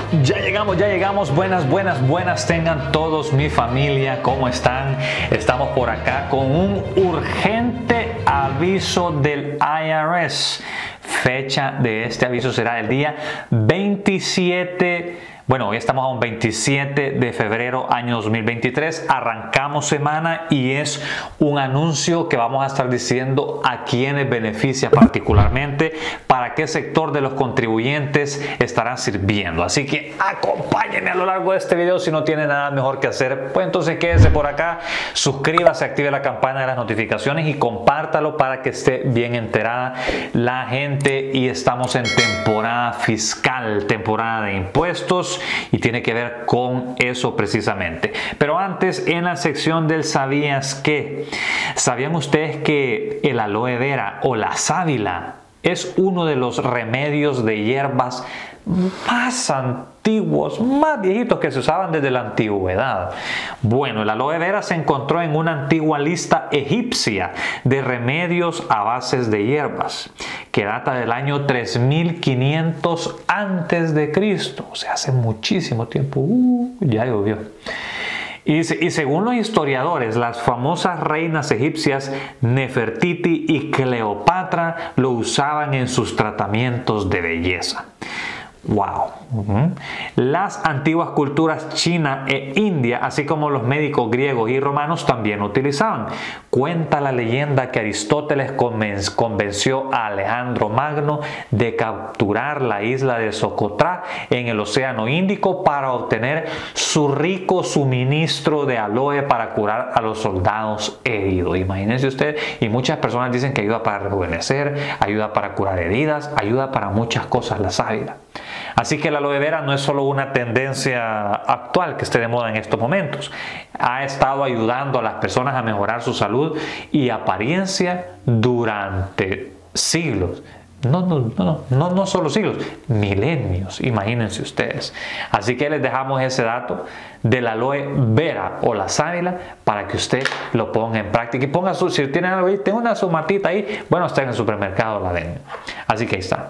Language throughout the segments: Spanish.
Ya llegamos. Buenas tengan todos, mi familia. ¿Cómo están? Estamos por acá con un urgente aviso del IRS. Fecha de este aviso será el día 27. Bueno, hoy estamos a un 27 de febrero año 2023, arrancamos semana y es un anuncio que vamos a estar diciendo a quienes beneficia particularmente, para qué sector de los contribuyentes estará sirviendo. Así que acompáñenme a lo largo de este video. Si no tiene nada mejor que hacer, pues entonces quédese por acá, suscríbase, active la campana de las notificaciones y compártalo para que esté bien enterada la gente. Y estamos en temporada fiscal, temporada de impuestos, y tiene que ver con eso precisamente. Pero antes, en la sección del ¿sabías qué? ¿Sabían ustedes que el aloe vera o la sábila es uno de los remedios de hierbas más antiguos, más viejitos que se usaban desde la antigüedad? Bueno, el aloe vera se encontró en una antigua lista egipcia de remedios a bases de hierbas que data del año 3500 antes de Cristo, o sea, hace muchísimo tiempo. Ya llovió. Y según los historiadores, las famosas reinas egipcias Nefertiti y Cleopatra lo usaban en sus tratamientos de belleza. ¡Wow! Las antiguas culturas china e india, así como los médicos griegos y romanos, también lo utilizaban. Cuenta la leyenda que Aristóteles convenció a Alejandro Magno de capturar la isla de Socotrá en el Océano Índico para obtener su rico suministro de aloe para curar a los soldados heridos. Imagínense usted, y muchas personas dicen que ayuda para rejuvenecer, ayuda para curar heridas, ayuda para muchas cosas la sábila. Así que la aloe vera no es solo una tendencia actual que esté de moda en estos momentos. Ha estado ayudando a las personas a mejorar su salud y apariencia durante siglos. No solo siglos, milenios, imagínense ustedes. Así que les dejamos ese dato del aloe vera o la sábila para que usted lo ponga en práctica y ponga si tiene algo ahí, tengo su matita ahí, bueno, está en el supermercado, la venden. Así que ahí está.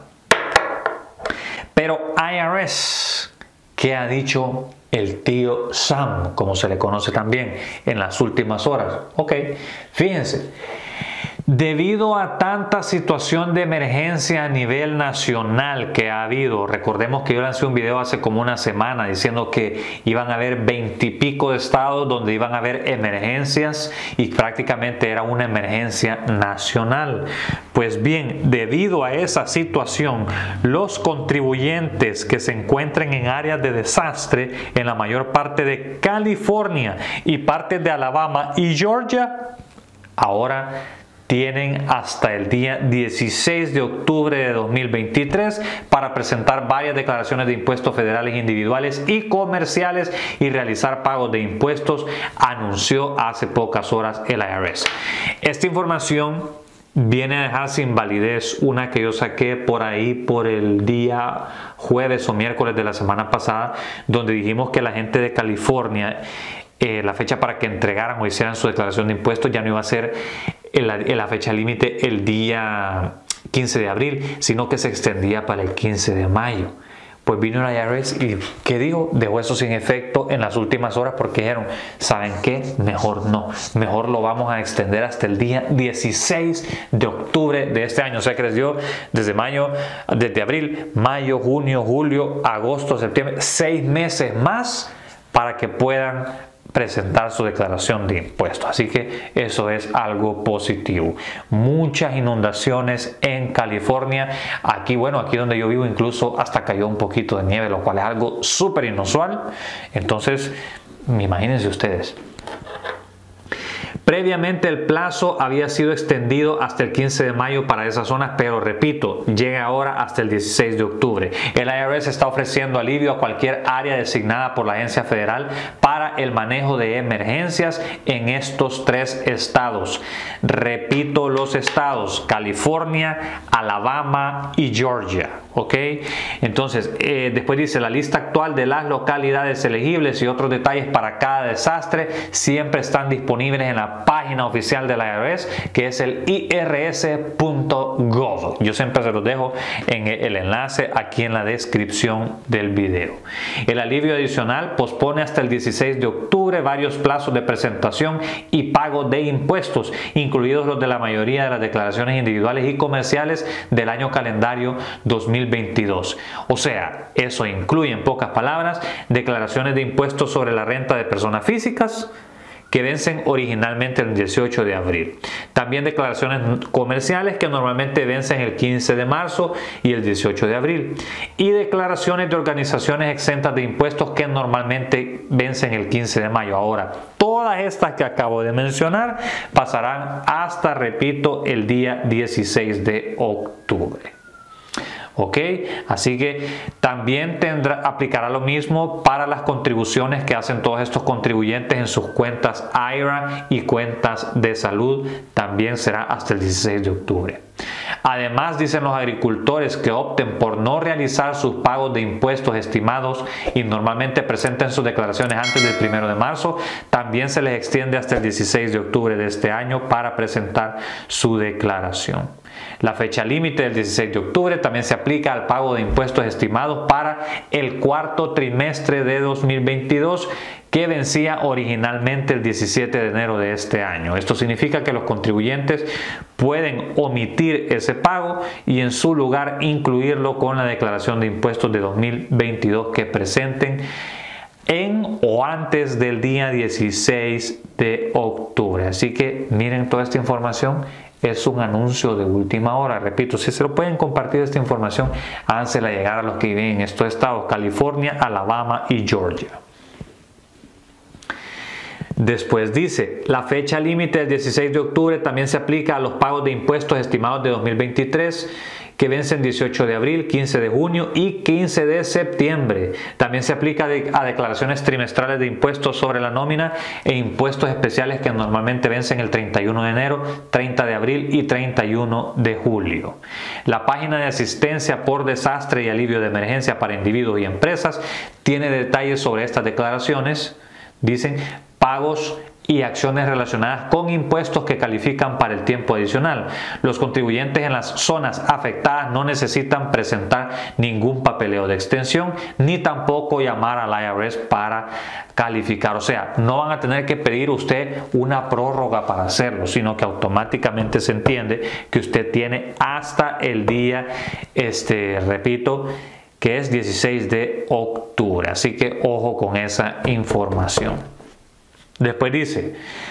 Pero IRS, ¿qué ha dicho el tío Sam, como se le conoce también, en las últimas horas? Ok, fíjense. Debido a tanta situación de emergencia a nivel nacional que ha habido, recordemos que yo lancé un video hace como una semana diciendo que iban a haber 20 y pico de estados donde iban a haber emergencias y prácticamente era una emergencia nacional. Pues bien, debido a esa situación, los contribuyentes que se encuentren en áreas de desastre en la mayor parte de California y partes de Alabama y Georgia, ahora tienen hasta el día 16 de octubre de 2023 para presentar varias declaraciones de impuestos federales individuales y comerciales y realizar pagos de impuestos, anunció hace pocas horas el IRS. Esta información viene a dejar sin validez una que yo saqué por ahí por el día jueves o miércoles de la semana pasada, donde dijimos que la gente de California, la fecha para que entregaran o hicieran su declaración de impuestos ya no iba a ser la fecha límite el día 15 de abril, sino que se extendía para el 15 de mayo. Pues vino el IRS y ¿qué dijo? Dejó eso sin efecto en las últimas horas porque dijeron, ¿saben qué? Mejor no. Mejor lo vamos a extender hasta el día 16 de octubre de este año. O sea que les dio desde abril, mayo, junio, julio, agosto, septiembre, 6 meses más para que puedan presentar su declaración de impuestos. Así que eso es algo positivo. Muchas inundaciones en California. Aquí donde yo vivo incluso hasta cayó un poquito de nieve, lo cual es algo súper inusual. Entonces, imagínense ustedes. Previamente el plazo había sido extendido hasta el 15 de mayo para esas zonas, pero repito, llega ahora hasta el 16 de octubre. El IRS está ofreciendo alivio a cualquier área designada por la agencia federal para el manejo de emergencias en estos 3 estados. Repito los estados: California, Alabama y Georgia. ¿Ok? Entonces, después dice, la lista actual de las localidades elegibles y otros detalles para cada desastre siempre están disponibles en la página oficial de la IRS, que es el irs.gov. Yo siempre se los dejo en el enlace aquí en la descripción del video. El alivio adicional pospone hasta el 16 de octubre varios plazos de presentación y pago de impuestos, incluidos los de la mayoría de las declaraciones individuales y comerciales del año calendario 2022. O sea, eso incluye, en pocas palabras, declaraciones de impuestos sobre la renta de personas físicas que vencen originalmente el 18 de abril. También declaraciones comerciales que normalmente vencen el 15 de marzo y el 18 de abril. Y declaraciones de organizaciones exentas de impuestos que normalmente vencen el 15 de mayo. Ahora, todas estas que acabo de mencionar pasarán hasta, repito, el día 16 de octubre. ¿Ok? Así que también aplicará lo mismo para las contribuciones que hacen todos estos contribuyentes en sus cuentas IRA y cuentas de salud. También será hasta el 16 de octubre. Además, dicen los agricultores que opten por no realizar sus pagos de impuestos estimados y normalmente presenten sus declaraciones antes del 1 de marzo, también se les extiende hasta el 16 de octubre de este año para presentar su declaración. La fecha límite del 16 de octubre también se aplica al pago de impuestos estimados para el cuarto trimestre de 2022, que vencía originalmente el 17 de enero de este año. Esto significa que los contribuyentes pueden omitir ese pago y en su lugar incluirlo con la declaración de impuestos de 2022 que presenten en o antes del día 16 de octubre. Así que miren toda esta información. Es un anuncio de última hora. Repito, si se lo pueden compartir esta información, hágansela llegar a los que viven en estos estados: California, Alabama y Georgia. Después dice, la fecha límite del 16 de octubre también se aplica a los pagos de impuestos estimados de 2023 que vencen 18 de abril, 15 de junio y 15 de septiembre. También se aplica a declaraciones trimestrales de impuestos sobre la nómina e impuestos especiales que normalmente vencen el 31 de enero, 30 de abril y 31 de julio. La página de asistencia por desastre y alivio de emergencia para individuos y empresas tiene detalles sobre estas declaraciones. Dicen pagos y acciones relacionadas con impuestos que califican para el tiempo adicional. Los contribuyentes en las zonas afectadas no necesitan presentar ningún papeleo de extensión ni tampoco llamar al IRS para calificar. O sea, no van a tener que pedir usted una prórroga para hacerlo, sino que automáticamente se entiende que usted tiene hasta el día, repito, que es 16 de octubre. Así que ojo con esa información. Después dice,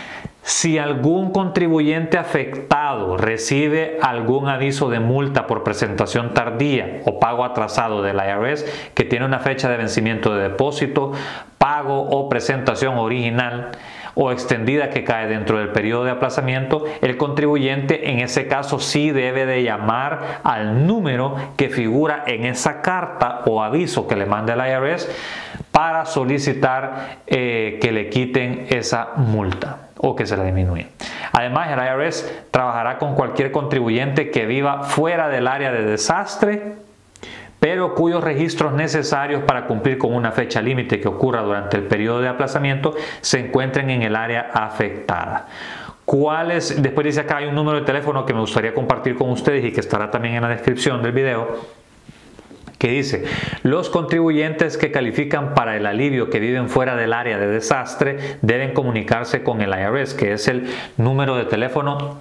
si algún contribuyente afectado recibe algún aviso de multa por presentación tardía o pago atrasado del IRS que tiene una fecha de vencimiento de depósito, pago o presentación original o extendida que cae dentro del periodo de aplazamiento, el contribuyente en ese caso sí debe de llamar al número que figura en esa carta o aviso que le manda el IRS para solicitar que le quiten esa multa o que se la disminuya. Además, el IRS trabajará con cualquier contribuyente que viva fuera del área de desastre, pero cuyos registros necesarios para cumplir con una fecha límite que ocurra durante el periodo de aplazamiento se encuentren en el área afectada. Después dice acá hay un número de teléfono que me gustaría compartir con ustedes y que estará también en la descripción del video, que dice, los contribuyentes que califican para el alivio que viven fuera del área de desastre deben comunicarse con el IRS, que es el número de teléfono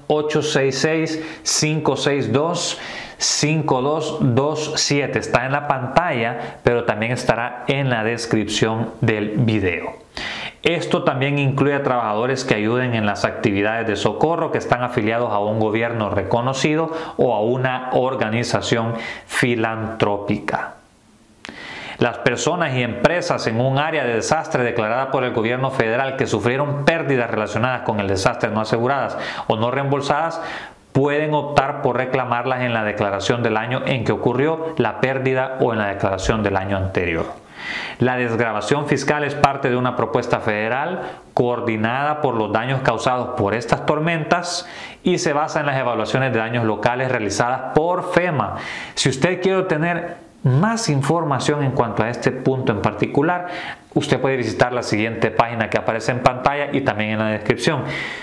866-562-5227. Está en la pantalla, pero también estará en la descripción del video. Esto también incluye a trabajadores que ayuden en las actividades de socorro que están afiliados a un gobierno reconocido o a una organización filantrópica. Las personas y empresas en un área de desastre declarada por el gobierno federal que sufrieron pérdidas relacionadas con el desastre no aseguradas o no reembolsadas pueden optar por reclamarlas en la declaración del año en que ocurrió la pérdida o en la declaración del año anterior. La desgravación fiscal es parte de una propuesta federal coordinada por los daños causados por estas tormentas y se basa en las evaluaciones de daños locales realizadas por FEMA. Si usted quiere obtener más información en cuanto a este punto en particular, usted puede visitar la siguiente página que aparece en pantalla y también en la descripción.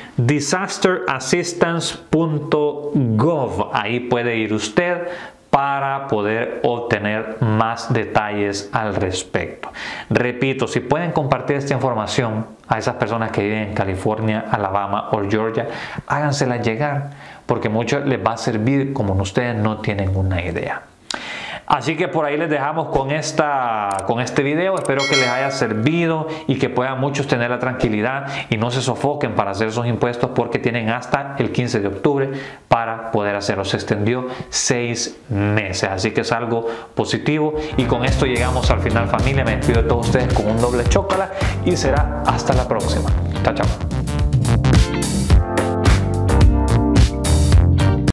disasterassistance.gov. Ahí puede ir usted para poder obtener más detalles al respecto. Repito, si pueden compartir esta información a esas personas que viven en California, Alabama o Georgia, hágansela llegar, porque mucho les va a servir como ustedes no tienen una idea. Así que por ahí les dejamos con este video. Espero que les haya servido y que puedan muchos tener la tranquilidad y no se sofoquen para hacer esos impuestos, porque tienen hasta el 15 de octubre para poder hacerlo. Se extendió 6 meses, así que es algo positivo. Y con esto llegamos al final, familia. Me despido de todos ustedes con un doble chocolate y será hasta la próxima. Chao, chao.